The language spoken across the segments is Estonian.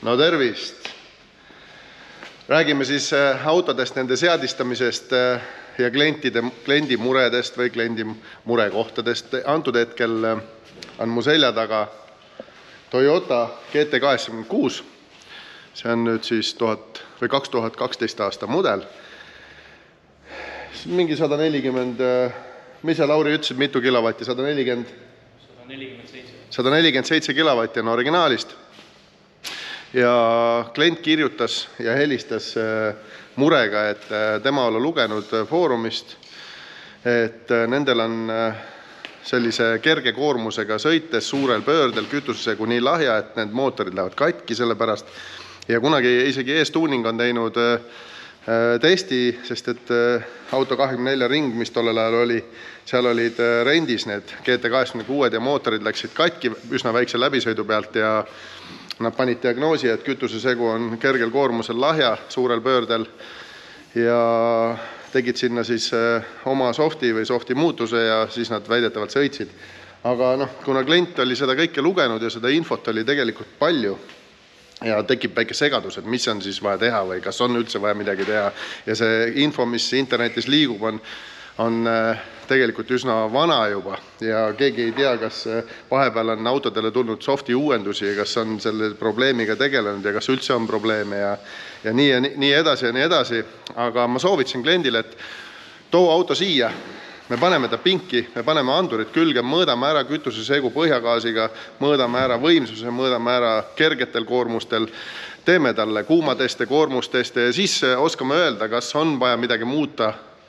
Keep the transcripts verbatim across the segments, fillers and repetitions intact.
No tervist! Räägime siis autodest, nende seadistamisest ja klientide, kliendi muredest või kliendi murekohtadest. Antud hetkel on mu selja taga Toyota G T kaheksakümmend kuus. See on nüüd siis tuhat või kaks tuhat kaksteist aasta mudel. Mingi sada nelikümmend, mis sa Lauri ütlesid, mitu kilovatti? sada nelikümmend? sada nelikümmend seitse kilovatti on originaalist. Ja klient kirjutas ja helistas murega, et tema olla lugenud foorumist, et nendel on sellise kerge koormusega sõites suurel pöördel kütusesegu nii lahja, et need mootorid lähevad katki selle pärast. Ja kunagi isegi E-Tuning on teinud testi, sest et auto kahekümne nelja ring, mis tollel ajal oli, seal olid rendis need G T kaheksakümmend kuus ja mootorid läksid katki üsna väikse läbisõidu pealt ja nad panid diagnoosi, et kütusesegu on kergel koormusel lahja suurel pöördel ja tegid sinna siis oma softi või softi muutuse ja siis nad väidetavalt sõitsid. Aga noh, kuna klient oli seda kõike lugenud ja seda infot oli tegelikult palju ja tekib väike segadus, et mis on siis vaja teha või kas on üldse vaja midagi teha. Ja see info, mis internetis liigub, on, on tegelikult üsna vana juba ja keegi ei tea, kas vahepeal on autodele tulnud softi uuendusi ja kas on selle probleemiga tegelenud ja kas üldse on probleeme ja, ja nii, ja nii edasi ja nii edasi. Aga ma soovitasin kliendile, et too auto siia, me paneme ta pinki, me paneme andurid külge, mõõdame ära kütusesegu põhjagaasiga, mõõdame ära võimsuse, mõõdame ära kergetel koormustel, teeme talle kuumateste, koormusteste ja siis oskame öelda, kas on vaja midagi muuta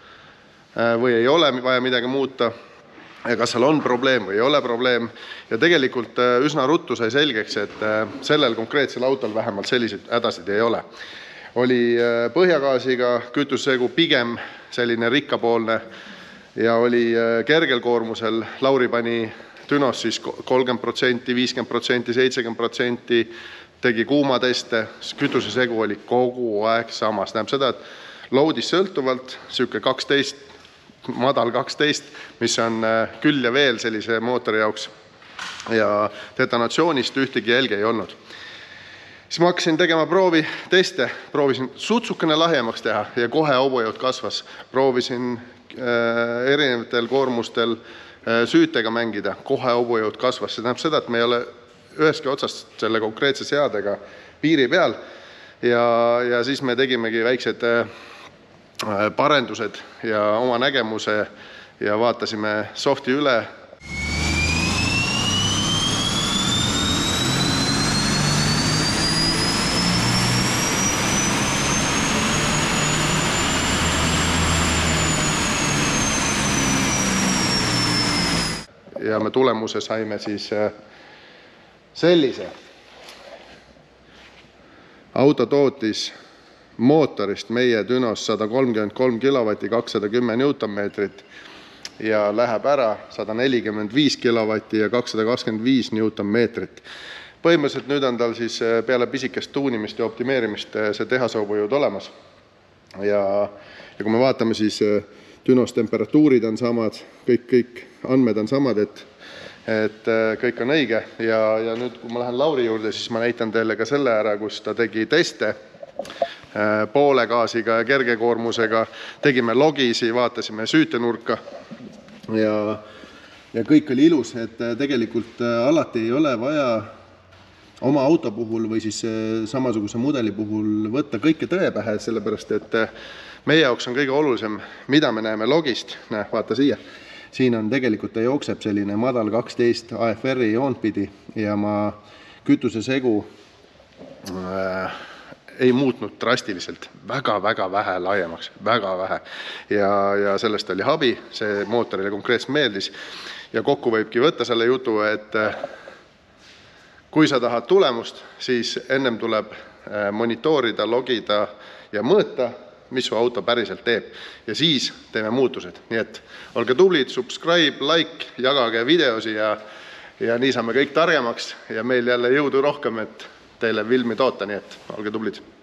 või ei ole vaja midagi muuta ja kas seal on probleem või ei ole probleem. Ja tegelikult üsna ruttu sai selgeks, et sellel konkreetsel autol vähemalt selliseid hädasid ei ole. Oli põhjagaasiga kütusesegu pigem selline rikkapoolne ja oli kergel koormusel. Lauri pani dünos siis kolmkümmend protsenti, viiskümmend protsenti, seitsekümmend protsenti, tegi kuumateste, kütusesegu oli kogu aeg samas. Näeb seda, et loadis sõltuvalt, süke kaksteist, madal kaksteist, mis on küll ja veel sellise mootori jaoks ja detonatsioonist ühtegi jälge ei olnud. Siis ma hakkasin tegema proovi teste, proovisin sutsukene lahjemaks teha ja kohe hobujõud kasvas. Proovisin erinevatel koormustel süütega mängida, kohe hobujõud kasvas. See tähendab seda, et me ei ole üheski otsast selle konkreetse seadega piiri peal ja, ja siis me tegimegi väiksed parendused ja oma nägemuse ja vaatasime softi üle. Ja me tulemuse saime siis sellise. Auto tootis mootorist meie dünos sada kolmkümmend kolm kilovatti, kakssada kümme newtonmeetrit ja läheb ära sada nelikümmend viis kilovatti ja kakssada kakskümmend viis newtonmeetrit. Põhimõtteliselt nüüd on tal siis peale pisikest tuunimist ja optimeerimist see tehashobujõud olemas. Ja, ja kui me vaatame, siis dünos temperatuurid on samad, kõik, kõik andmed on samad, et, et kõik on õige. Ja, ja nüüd, kui ma lähen Lauri juurde, siis ma näitan teile ka selle ära, kus ta tegi teste poole gaasiga ja kerge koormusega, tegime logisi, vaatasime süütenurka ja, ja kõik oli ilus, et tegelikult alati ei ole vaja oma auto puhul või siis samasuguse mudeli puhul võtta kõike tõe pähe, sellepärast et meie jaoks on kõige olulisem, mida me näeme logist. Näe, vaata siia. Siin on tegelikult, ta jookseb selline madal kaksteist A F R-i joont pidi ja ma kütusesegu äh, ei muutnud drastiliselt, väga-väga vähe laiemaks, väga vähe. Ja, ja sellest oli habi, see mootorile konkreetselt meeldis. Ja kokku võibki võtta selle jutu, et kui sa tahad tulemust, siis ennem tuleb monitoorida, logida ja mõõta, mis su auto päriselt teeb. Ja siis teeme muutused. Nii et olge tublid, subscribe, like, jagage videosi ja, ja nii saame kõik targemaks ja meil jälle jõudu rohkem, et teile filmi toota, nii et olge tublid.